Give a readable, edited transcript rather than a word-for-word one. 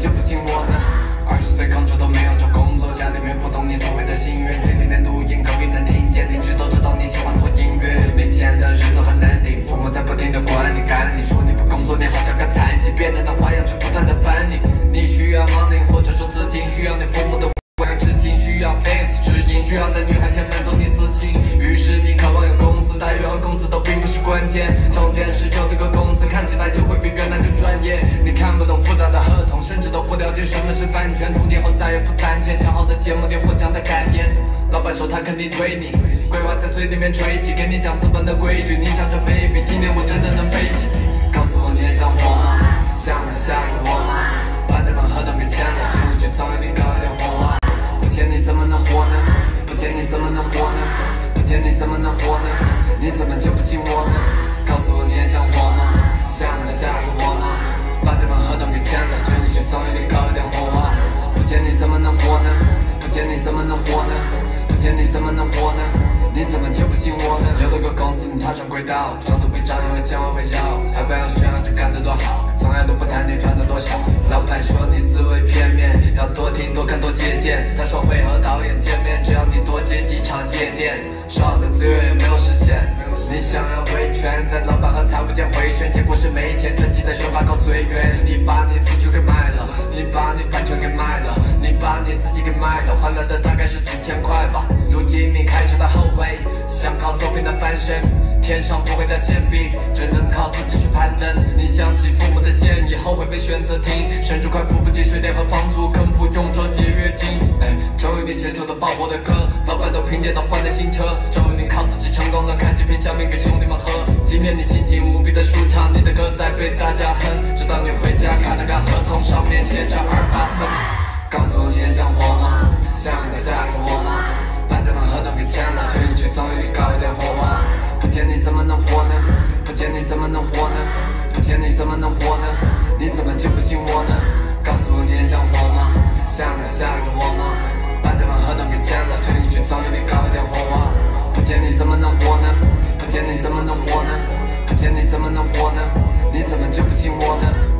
就不信我呢？20岁刚出头没有找工作，家里面不懂你所谓的心愿，夜里面录音隔壁能听见，邻居都知道你喜欢做音乐。没钱的日子很难顶，父母在不停的管你赶你，说你不工作你好像个残疾，变成的花样去不断的烦你。你需要 money 或者说资金，需要你父母的吃惊，需要 fans 指引，需要在女孩前满足你私心。于是你渴望有公司待遇和工资都并不是关键，重点是有这个公司看起来就会比原来更专业。你看不懂复杂的合同，甚至都不了解什么是版权，充电后再也不攒钱，想好的节目里获奖的概念。老板说他肯定推你，规划在嘴里面吹起，给你讲资本的规矩，你想着 baby 今年我真的能飞起。告诉我你也想活吗？想能下个我吗？把那份合同给签了，请你去总有你搞一点活啊！不见你怎么能活呢？不见你怎么能活呢？不见你怎么能活呢？你怎么就不信我呢？告诉我你也想活吗？想能下个我吗？把这份合同给签了，请你去总有你搞一点活啊！不见你怎么能活呢？不见你怎么能活呢？不见你怎么能活呢？你怎么就不信我呢？有多个公司你踏上轨道，装作被张扬和向往围绕，还不要炫耀着干得多好，从来都不谈你赚的多少。老板说你思维片面，要多听多看多借鉴。他说会和导演见面，只要你多接几场夜店。说好的资源也没有实现，你想要维权，在老板和财务间回旋，结果是没钱，专辑的宣发靠随缘。你把你自己给卖了，你把你版权给卖了，你把你自己给卖了，换来的大概是几千块吧。如今你开始的后悔，想靠作品的翻身，天上不会掉馅饼，只能靠自己去攀登。你想起父母的建议，后悔被选择停，甚至快付不起水电和房租，更不用说节约金。终于你写出的爆火的歌，老板都凭借到换的新车，终于你靠自己成功了，看几瓶香槟给兄弟们喝。即便你心情无比的舒畅，你的歌在被大家哼，直到你回家看了看合同，上面写着28分。告诉我你也想活吗？想能下个我吗？把这份合同给签了，推你去总有你搞一点火花。不见你怎么能活呢？不见你怎么能活呢？不见你怎么能活呢？你怎么就不信我呢？告诉我你也想活吗？想能下个我吗？把这份合同给签了，推你去总有你搞一点火花。不见你怎么能活呢？不见你怎么能活呢？不见你怎么能活呢？你怎么就不信我呢？